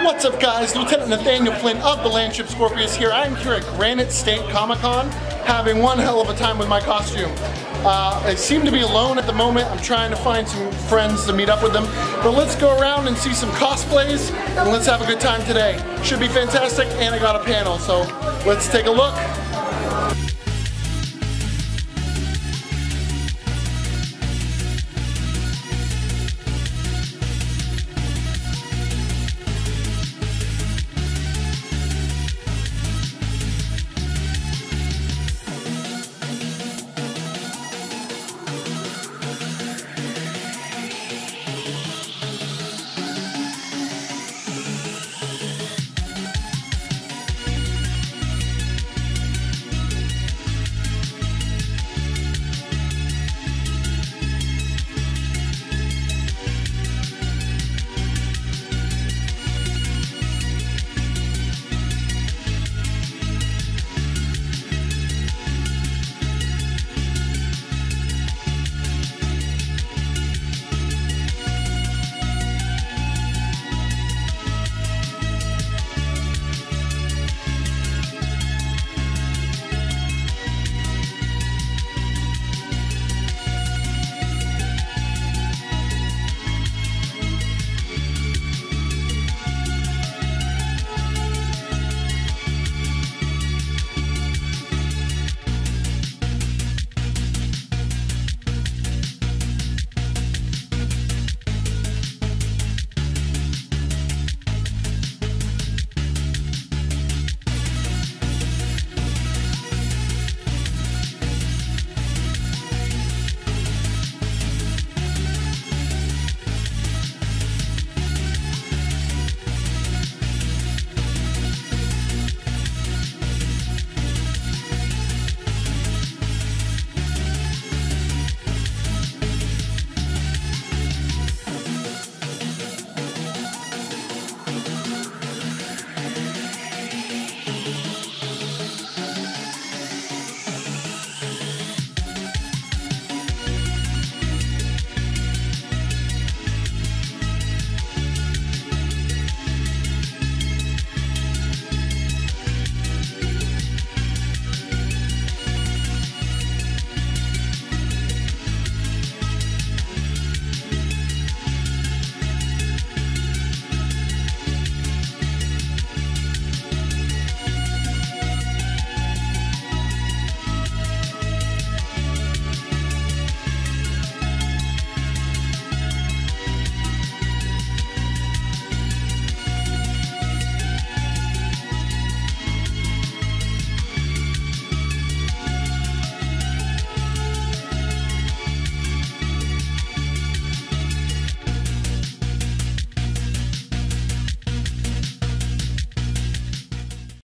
What's up, guys? Lieutenant Nathaniel Flynn of the Landship Scorpios here. I'm here at Granite State Comic Con having one hell of a time with my costume. I seem to be alone at the moment. I'm trying to find some friends to meet up with them. But let's go around and see some cosplays and let's have a good time today. Should be fantastic, and I got a panel, so let's take a look.